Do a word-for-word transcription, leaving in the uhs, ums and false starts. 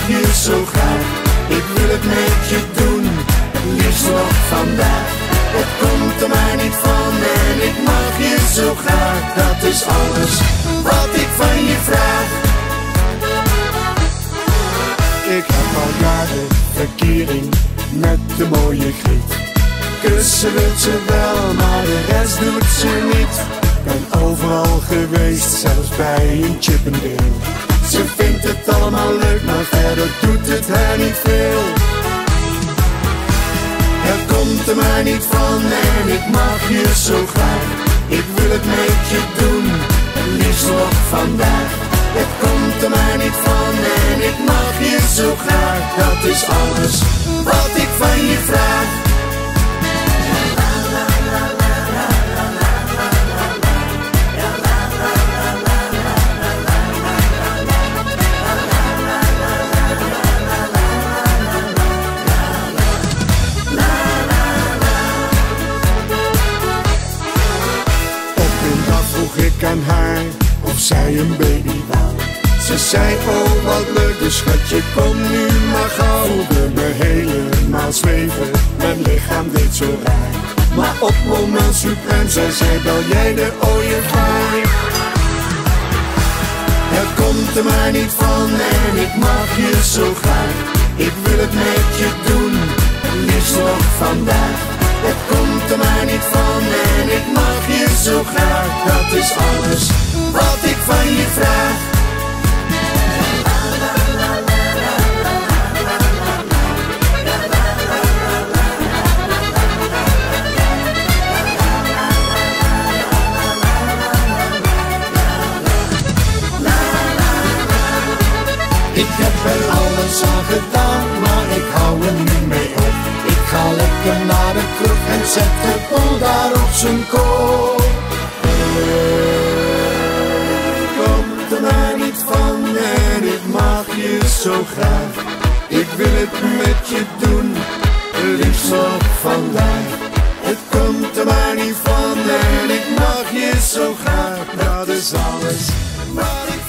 je zo graag. Ik wil het met je doen, het liefst nog vandaag. Het komt er maar niet van en ik mag je zo graag. Dat is alles wat ik van je vraag. Ik heb al jaren verkering met de mooie Griet. Kussen wil ze wel, maar de rest doet ze niet. Ben overal geweest, zelfs bij een Chippendale. Ze vindt het allemaal leuk, maar verder doet het haar niet veel. Het komt er maar niet van en ik mag je zo graag. Ik wil het met je doen, het liefst nog vandaag. Het komt er maar niet van en ik mag je zo graag. Dat is alles wat ik van je vraag. Vroeg ik aan haar of zij een baby wou. Ze zei, oh wat leuk, dus schatje kom nu maar gauw. Voelde me helemaal zweven, mijn lichaam deed zo raar. Maar op moment suprem zei zij, bel jij de ooievaar. Het komt er maar niet van en ik mag je zo graag. Ik wil het met je doen, liefst nog vandaag. Het komt er maar niet van en ik mag je zo graag. Dat is alles wat ik van je vraag. Ik heb er alles aan gedaan, maar ik hou er niet mee op. Ik ga lekker naar de kroeg en zet de boel daar op zijn kop. Komt er maar niet van en ik mag je zo graag. Ik wil het met je doen, liefst nog vandaag. Het komt er maar niet van en ik mag je zo graag. Dat is alles wat ik